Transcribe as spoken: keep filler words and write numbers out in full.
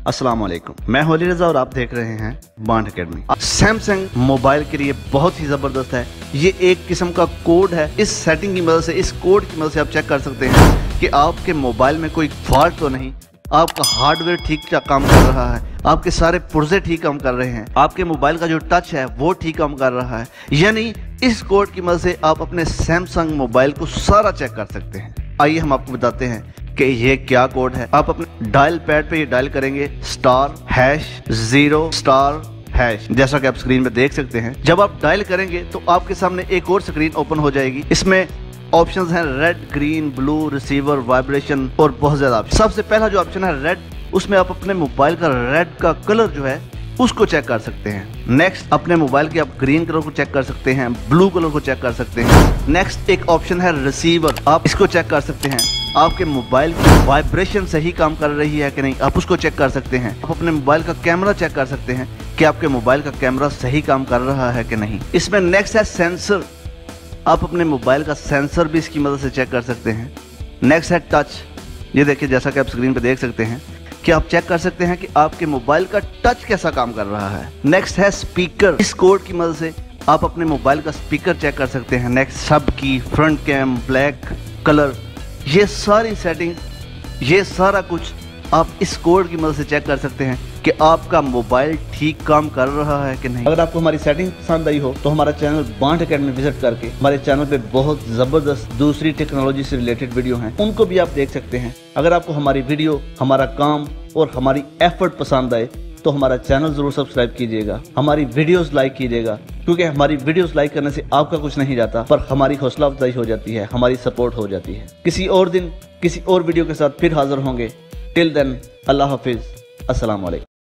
अस्सलाम वालेकुम, मैं होली रजा और आप देख रहे हैं बांड अकेडमी। सैमसंग मोबाइल के लिए बहुत ही ज़बरदस्त है। ये एक किस्म का कोड है। इस सेटिंग की मदद से, इस कोड की मदद से आप चेक कर सकते हैं कि आपके मोबाइल में कोई फॉल्ट तो नहीं, आपका हार्डवेयर ठीक काम कर रहा है, आपके सारे पुर्जे ठीक काम कर रहे हैं, आपके मोबाइल का जो टच है वो ठीक काम कर रहा है। यानी इस कोड की मदद से आप अपने सैमसंग मोबाइल को सारा चेक कर सकते हैं। आइए हम आपको बताते हैं कि ये क्या कोड है। आप अपने डायल पैड पे ये डायल करेंगे star hash zero star hash, जैसा कि आप स्क्रीन पे देख सकते हैं। जब आप डायल करेंगे तो आपके सामने एक और स्क्रीन ओपन हो जाएगी। इसमें ऑप्शंस हैं red, green, blue, receiver, vibration और बहुत ज्यादा ऑप्शन। सबसे पहला जो ऑप्शन है रेड, उसमें आप अपने मोबाइल का रेड का कलर जो है उसको चेक कर सकते हैं। नेक्स्ट अपने मोबाइल के आप ग्रीन कलर को चेक कर सकते हैं, ब्लू कलर को चेक कर सकते हैं। नेक्स्ट एक ऑप्शन है रिसीवर, आप इसको चेक कर सकते हैं। आपके मोबाइल की वाइब्रेशन सही काम कर रही है कि नहीं, आप उसको चेक कर सकते हैं। आप अपने मोबाइल का कैमरा चेक कर सकते हैं कि आपके मोबाइल का कैमरा सही काम कर रहा है कि नहीं। इसमें नेक्स्ट है सेंसर, आप अपने मोबाइल का सेंसर भी इसकी मदद से चेक कर सकते हैं। नेक्स्ट है टच, ये देखिए जैसा कि आप स्क्रीन पे देख सकते हैं कि आप चेक कर सकते हैं कि आपके मोबाइल का टच कैसा काम कर रहा है। नेक्स्ट है स्पीकर, इस कोड की मदद से आप अपने मोबाइल का स्पीकर चेक कर सकते हैं। नेक्स्ट सब की, फ्रंट कैम, ब्लैक कलर, ये सारी सेटिंग, ये सारा कुछ आप इस कोड की मदद से चेक कर सकते हैं कि आपका मोबाइल ठीक काम कर रहा है कि नहीं। अगर आपको हमारी सेटिंग पसंद आई हो तो हमारा चैनल बांड अकेडमी विजिट करके हमारे चैनल पे बहुत ज़बरदस्त दूसरी टेक्नोलॉजी से रिलेटेड वीडियो हैं, उनको भी आप देख सकते हैं। अगर आपको हमारी वीडियो, हमारा काम और हमारी एफर्ट पसंद आए तो हमारा चैनल ज़रूर सब्सक्राइब कीजिएगा, हमारी वीडियोस लाइक कीजिएगा, क्योंकि हमारी वीडियोस लाइक करने से आपका कुछ नहीं जाता पर हमारी हौसला अफजाई हो जाती है, हमारी सपोर्ट हो जाती है। किसी और दिन किसी और वीडियो के साथ फिर हाजिर होंगे। टिल देन अल्लाह हाफिज़, अस्सलाम वालेकुम।